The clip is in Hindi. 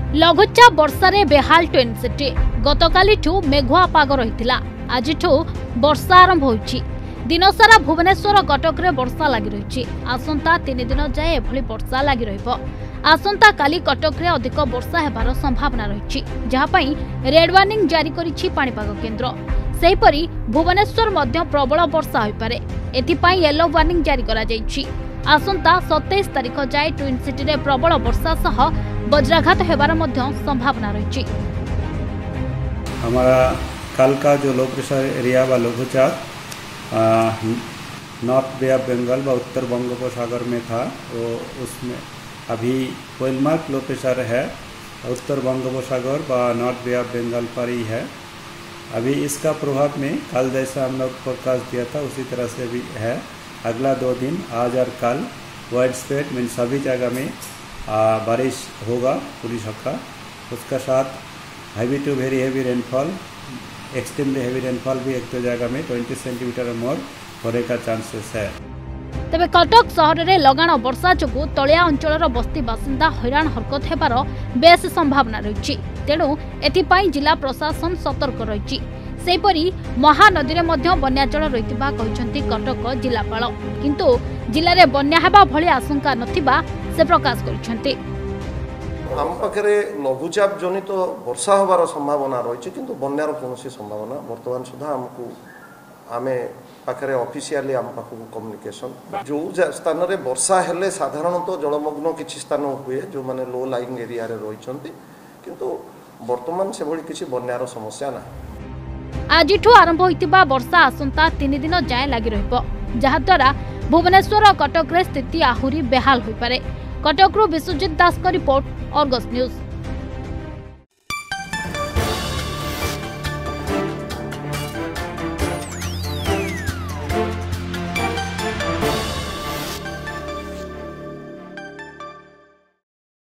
लघुचाप वर्षारे बेहाल ट्विन सिटी गतकाली मेघुआ पाग रही आज वर्षा आरंभ होइछि। दिनसारा भुवनेश्वर कटक रे वर्षा लगी रही। आसंता 3 दिन जाए एभली वर्षा लगी रहिबो। आसंता काली कटक रे अधिक वर्षा हेबार संभावना रही, जहापई रेड वार्निंग जारी करिछि पाणीपाग केन्द्र। सेहीपरि भुवनेश्वर मध्य प्रबल वर्षा होई पारे, एथिपई येलो वार्निंग जारी करा जाइछि। आसंता 27 तारिख जाए ट्विन सिटी रे प्रबल वर्षा सह वज्राघात हेबार मध्य संभावना रही। हमारा कल का जो लो प्रेशर एरिया व लघुचाप नॉर्थ बे ऑफ बंगाल व उत्तर बंगोपसागर में था, तो उसमें अभी कोलमार्क लो प्रेशर है उत्तर बंगोपसागर व नॉर्थ बे ऑफ बंगाल पर ही है। अभी इसका प्रभाव में कल जैसा हम लोग फोरकास्ट दिया था उसी तरह से भी है। अगला 2 दिन आज और कल वाइड स्प्रेड मीन सभी जगह में बारिश होगा पूरी सप्ताह। उसका साथ heavy to very heavy rainfall, extremely heavy rainfall भी एक दो जगह में 20 सेंटीमीटर और मोर होने का चांसेस है। तेबे कटक सहर में लगाण वर्षा जोगु तलिया अंचल बस्ती बासिंदा हैरान हरकत हेबार बेस संभावना रही। तेणु एथिपाई जिला प्रशासन सतर्क रही। सेहीपरि महानदी में मध्य बन्याजल रहितिबा कहिसंती कटक जिलापाल, किंतु जिले में बन्या हेबा भली आशंका नथिबा से प्रकाश करिसंती। आम पाखे लघुचाप जनित तो वर्षा हबार संभावना रही, किंतु बन्यार कौन संभावना वर्तमान सुधा आमको आमे पाखे ऑफिशियली आम पाख कम्युनिकेशन जो स्थान रे वर्षा हेले साधारणतः जलमग्न किसी स्थान हुए जो माने लो लाइंग एरिया रे रहिसंती, किंतु वर्तमान से भली किसी बन्यार समस्या ना। आज आरंभ होइतिबा वर्षा आसंता 3 दिन जाए लगी रहिबो, जहाद्वारा भुवनेश्वर और कटक रे स्थिति आहुरी बेहाल होई पारे। कटक रु विश्वजित दास का रिपोर्ट, अर्गस न्यूज।